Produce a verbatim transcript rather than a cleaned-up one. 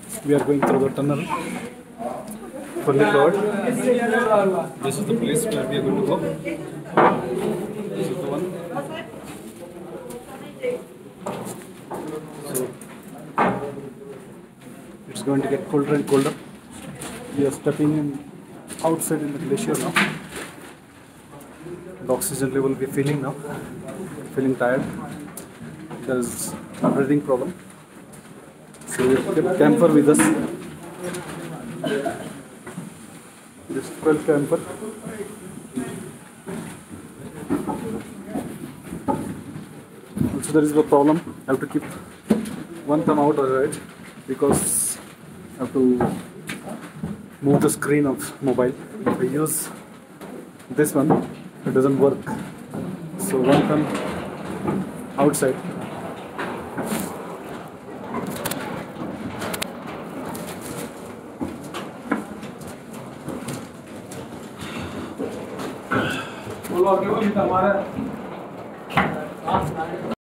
We are going through the tunnel, fully covered. This is the place where we are going to go. This is the one. So it's going to get colder and colder. We are stepping in outside in the glacier now. The oxygen level we are feeling now. Feeling tired. There is a breathing problem. So we have kept camper with us. This twelve camper. Also there is a problem. I have to keep one thumb out of it because I have to move the screen of mobile. If I use this one, it doesn't work. So one thumb outside. बोलो आगे वो भी हमारा